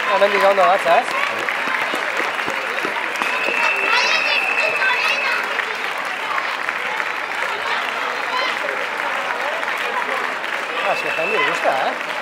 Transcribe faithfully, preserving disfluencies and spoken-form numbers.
Hemendik ondo batza, ez? Ah, es que también me gusta, ¿eh?